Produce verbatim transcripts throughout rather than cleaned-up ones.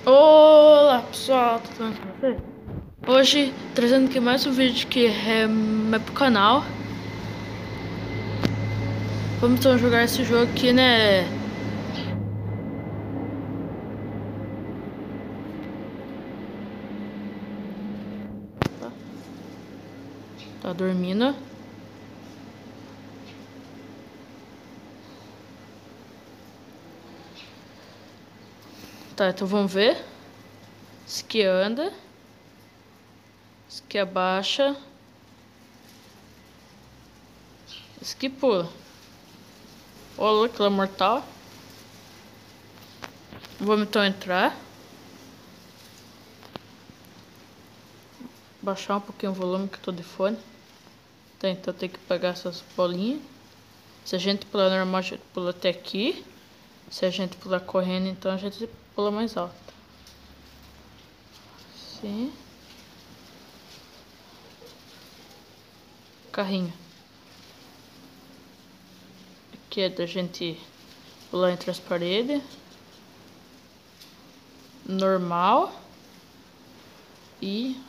Olá pessoal, tudo bem com você? Hoje trazendo aqui mais um vídeo que é meu pro canal. Vamos então jogar esse jogo aqui, né? Tá, tá dormindo. Tá, então vamos ver. Esse aqui anda. Esse aqui abaixa. Esse aqui pula. Ô, louco, ele é mortal. Vamos então entrar. Baixar um pouquinho o volume que eu tô de fone. Tá, então tem que pegar essas bolinhas. Se a gente pular normal, a gente pula até aqui. Se a gente pular correndo, então a gente pula mais alto. Sim. Carrinho. Aqui é da gente pular entre as paredes. Normal. E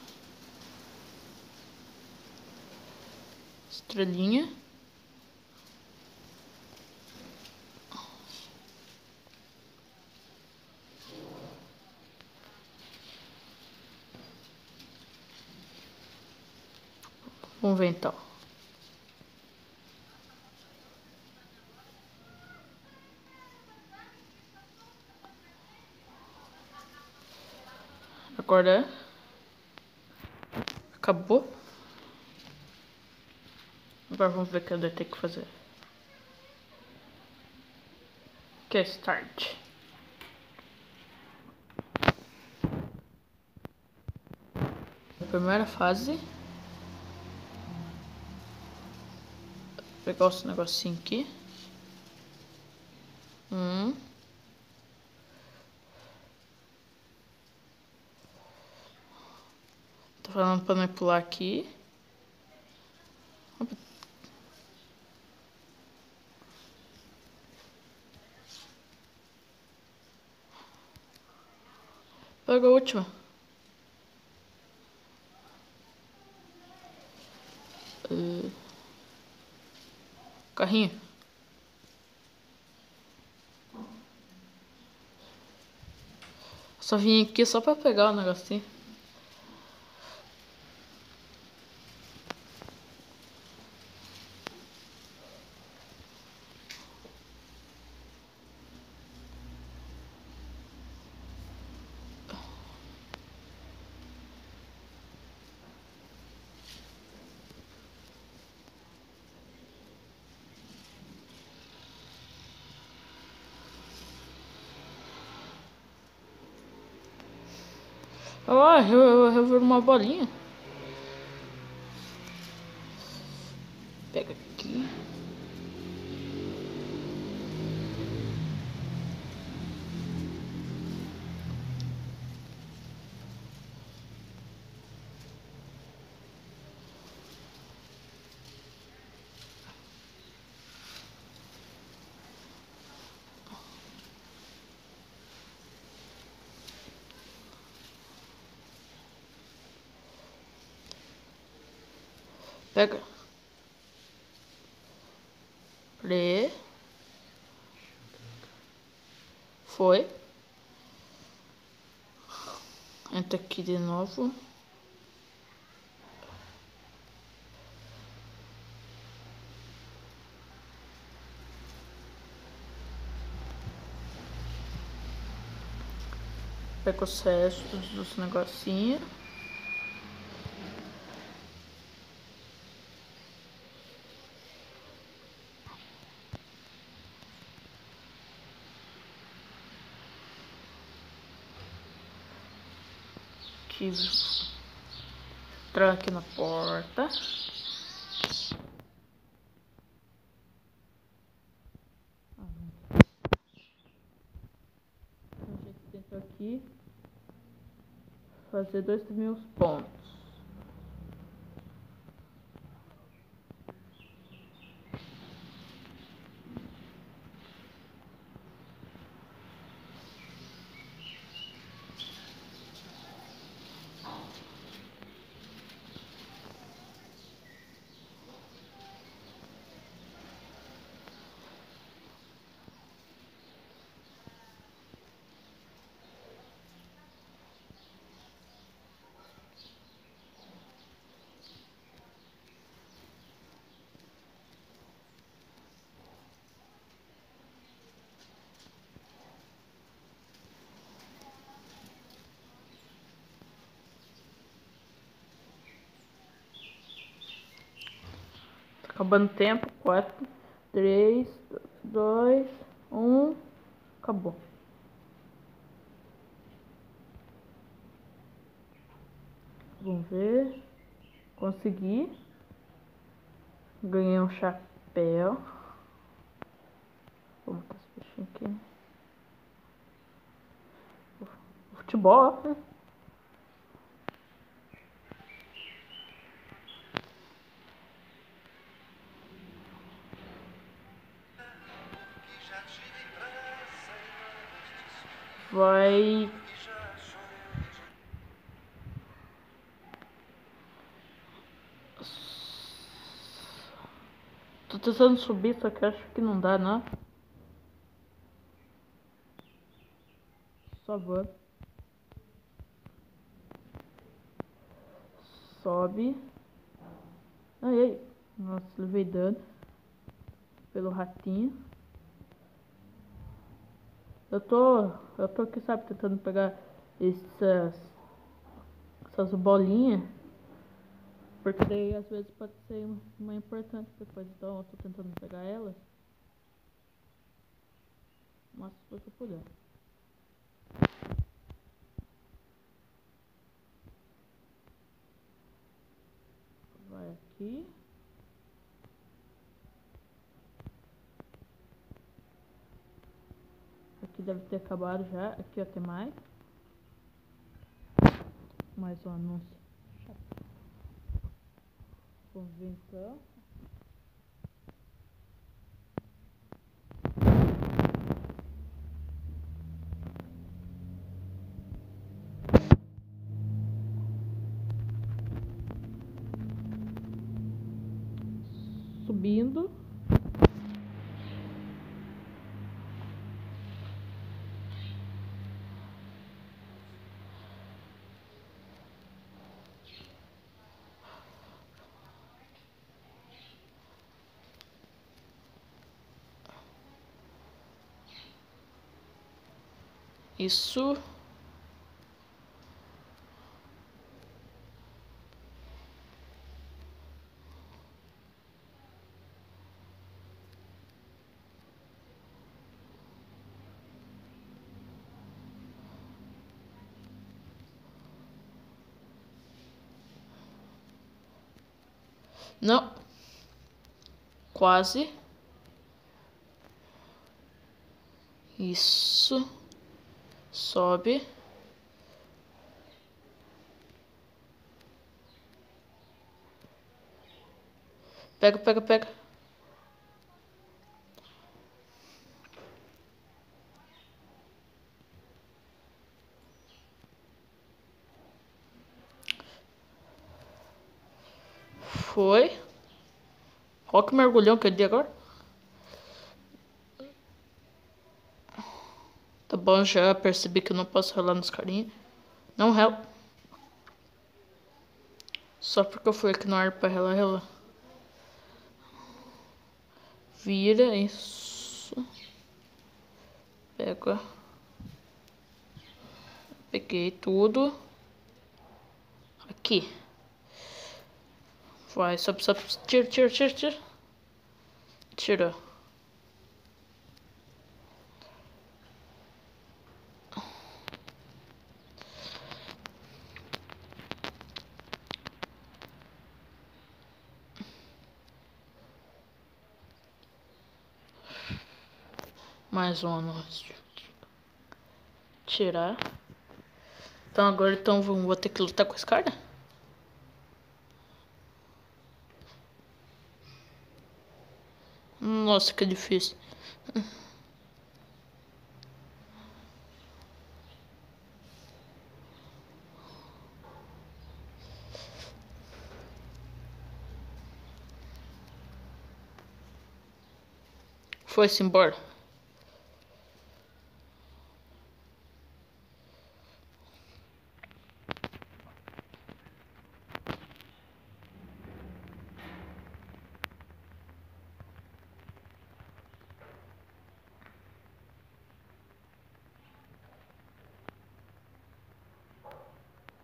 estrelinha. Vamos ver então. Agora acabou. Agora vamos ver o que eu tenho que fazer. Que é start. Primeira fase. Vou pegar esse negocinho aqui. Hum. Tô falando pra não pular aqui. Pega a última. Uh. Carrinho. Só vim aqui só pra pegar o negocinho. Ah, eu, eu, eu vi uma bolinha. Pega aqui. Pega. Play. Foi. Entra aqui de novo. Pega os restos dos negocinhos. Aqui. Tranque na porta. A gente tenta aqui fazer dois mil pontos. Acabando o tempo. Quatro, três, dois, um. Acabou. Vamos ver. Consegui. Ganhei um chapéu. Vamos botar esse peixinho aqui. O futebol, né? Vai. Tô tentando subir, só que acho que não dá, não. Só vou. Sobe. Ai, ai. Nossa, levei dano. Pelo ratinho. Eu tô. Eu tô aqui, sabe, tentando pegar essas. Essas bolinhas. Porque daí às vezes pode ser uma importante depois. Então eu tô tentando pegar elas. Mas se eu puder. Vai aqui. Aqui deve ter acabado já. Aqui ó, tem mais. Mais um anúncio. Vamos ver então. Subindo. Isso. Não. Quase. Isso. Sobe. Pega, pega, pega. Foi. Olha que mergulhão que eu dei agora. Tá bom, já percebi que eu não posso ralar nos carinhos. Não rela. Só porque eu fui aqui no ar pra relar, relar. Vira, isso. Pega. Peguei tudo. Aqui. Vai, sobe, sobe. Tira, tira, tira, tira. Tira. Mais um anúncio. Tirar. Então agora então vou ter que lutar com esse cara? Nossa, que difícil. Foi-se embora.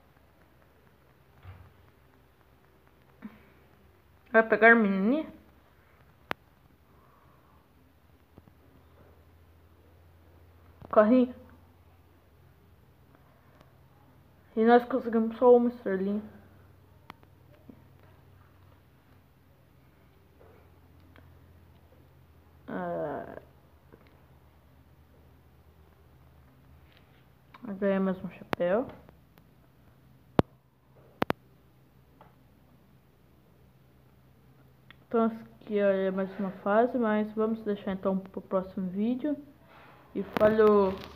Vai pegar a menininha? carrinho. E nós conseguimos só uma estrelinha. Ah, ganhamos um chapéu. Então aqui é mais uma fase, mas vamos deixar então para o próximo vídeo. E falou!